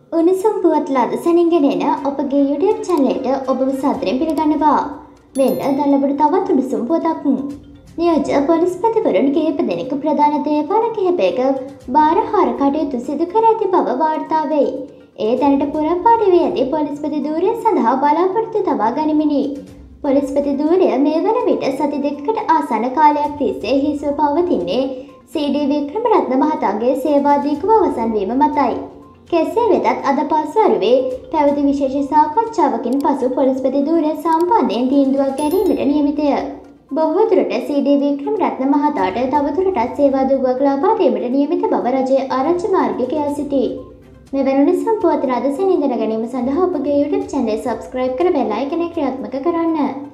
උණුසුම් පුවත් ලද සැනින්ගෙන එන ඔබගේ YouTube channel එකට ඔබව සාදරයෙන් පිළිගන්නවා. මෙන්න දැන් ලැබුණු තවත් උණුසුම් පුවතක්. නියෝජ්‍ය පොලිස්පතිවරුන් කිහිප දෙනෙකු ප්‍රධාන දේවාල කිහිපයක බාරහාර කටයුතු සිදු කර ඇති බව වාර්තා වෙයි. ඒ දැනට පුරපාඩු වී ඇති පොලිස්පති ධූරය සඳහා බලාපොරොත්තු තබා ගනිමිනි. පොලිස්පති ධූරය මේ වන විට සති දෙකකට ආසන්න කාලයක් තිස්සේ හිස්ව පවතින්නේ සී.ඩී. වික්‍රමරත්න මහතාගේ සේවා දීර්ඝව අවසන් වීම මතයි. කෙසේ වෙතත් අද පස්වරුවේ පැවති විශේෂ සාකච්ඡාවකින් පසු පොලිස්පති ධූරය සම්බන්ධයෙන් තීන්දුවක් ගැනීමට නියමිතය. බොහෝ දුරට සී.ඩී. වික්‍රමරත්න මහතාට තවදුරටත් සේවා දුගුවක් ලබා දීමට නියමිත බව රජයේ ආරංචි මාර්ගය කියා සිටී. මෙවැනි සම්පූර්ණ අද සැනින් දැන ගැනීම සඳහා ඔබගේ YouTube channel subscribe කර බෙල් අයිකනය ක්‍රියාත්මක කරන්න.